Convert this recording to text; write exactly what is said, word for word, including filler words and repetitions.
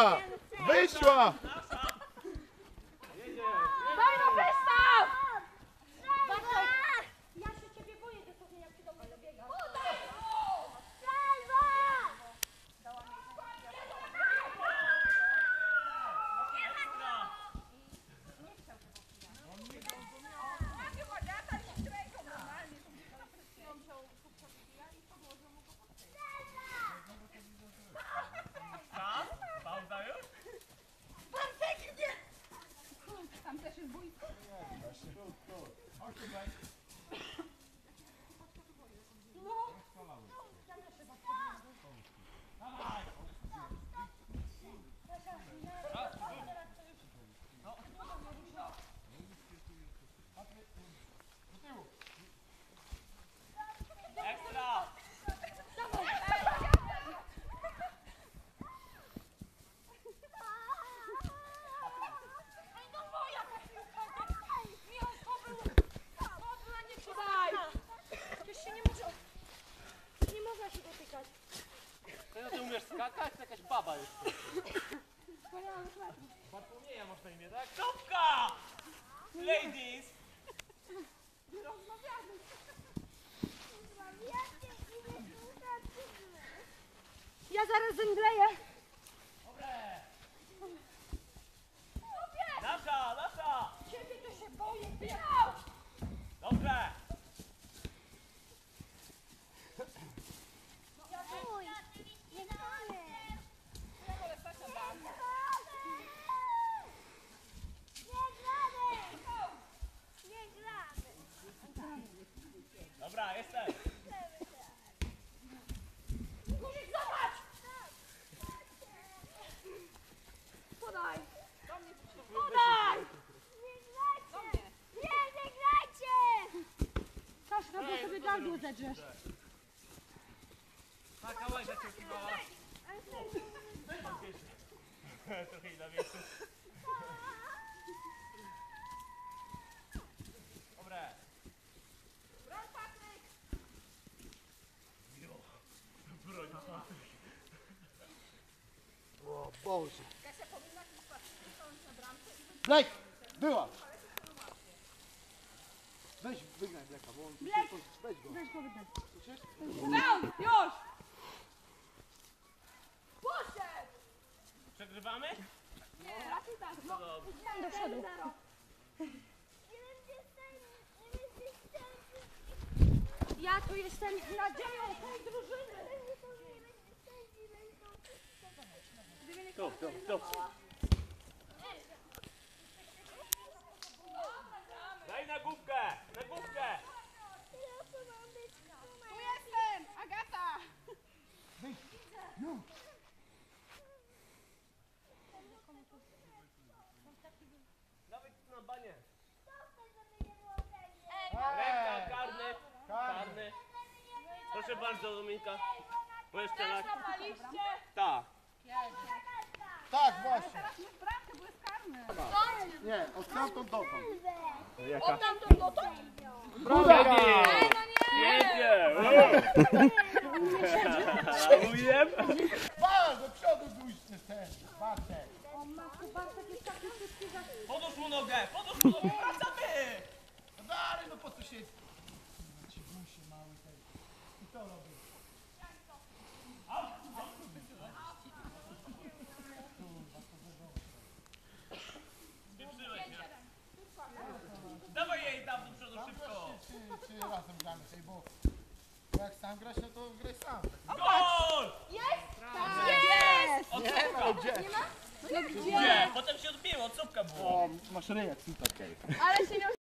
Wyszła! Wyszła! Daj no wystaw! Ja się ciebie boję dosłownie, jak ty do mnie dobiegasz. Tam też jest boisko. Umiesz skakać? To jakaś baba jest. Bartłomieja masz na imię, tak? Topka! Ladies! Rozmawiamy. Ja zaraz zemdleję. Dobre! Nasza, nasza! Ciebie to się boję. Biał! Dobrze! Dobra, jestem! Guzik, zobacz! Podaj! Podaj! Nie, nie grajcie! Kasia, bo sobie gardło zedrzesz. Taka łajka cię kiwała. Trochę i na miejscu. Dobre. Broń, Patryk! Jo. Broń, Patryk. O Boże. Kasia powinna się Patrykiem stanąć na bramce i Blake! Była! Weź, wygnaj Blake'a, bo on... Blake! Weź go. weź go wydać. Słyszysz? Down! Już! Poszedł! Przegrywamy? Nie, raczej tak. No, Dobrze. do przodu. Ja tu jestem nadzieją tej drużyny. Tu, tu, tu. Daj na główkę! Na główkę! Tu jestem! Agata! Wyjdź! No! Dawaj tu na banie. Ej! Ręka, karny. Karny. Proszę bardzo, Dominika. Możesz strzelać? Tak. Tak, właśnie. Teraz już bramkę, bo jest karny. Nie, od stamtąd dotąd. Jaka? Tamtąd dotąd? Brawa! Pięknie! Mówiłem? Ba, do przodu dłuższy ten, Bartek. O matko, Bartek jest taki szybki, że... Podłóż mu nogę! Podłóż mu nogę! Wracamy! No dalej, no po co się... Ci gusie mały ten. I to robię. Spieprzyłeś mnie. Dawaj jej tam do przodu szybko! Czy, czy razem gramy tej, bo bo jak sam grasz, no to graj sam. Gol! Jest! Od Nie słupka! ma, gdzie? No gdzie? Gdzie? Potem się odbiło, od słupka było. O, masz ryjek, super. Ale się nie